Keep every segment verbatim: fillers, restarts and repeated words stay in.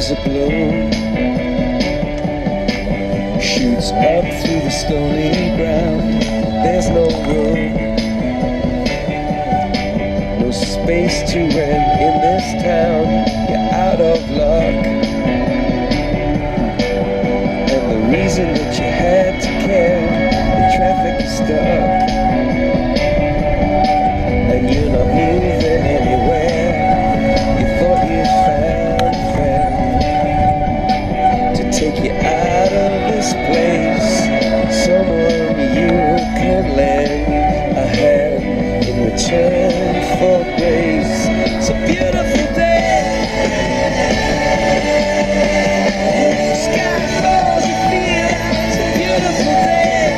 There's a bloom shoots up through the stony ground. There's no room, no space to rent in this town. You're out of luck, and the reason that you had to care, the traffic is stuck, and you're not moving anywhere. You thought you found a friend to take you out of this place, someone you can lend a hand in return for grace. It's a beautiful day. Sky falls, you feel it's a beautiful day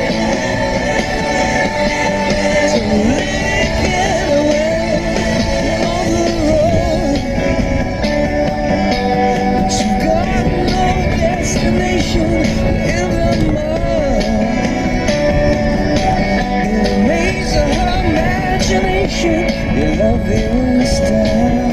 to really get away on the road. But you got no destination in the mud. In the maze of her imagination, your loving style.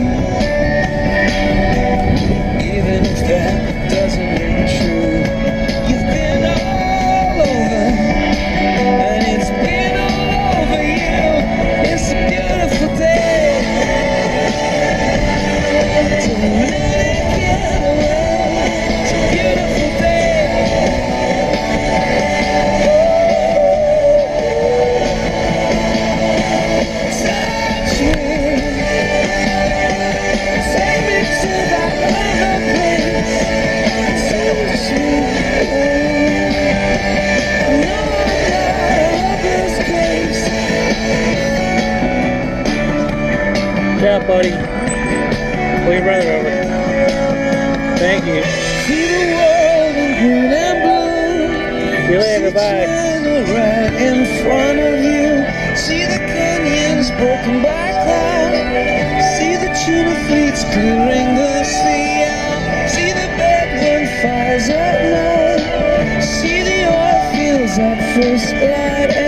Even if that doesn't ring true, you've been all over, and it's been all over you. It's a beautiful day to really get away. It's a beautiful day. Touch me, take me to that other place. Touch me, no, I'm not of this place. Yeah, buddy. Pull your brother over. Thank you. See the world in green and blue. See you later, bye. See right in front of you. See the canyons broken by cloud. See the tuna fleets clearing the sea out. See the bedroom fires at night. See the oil fields at first light.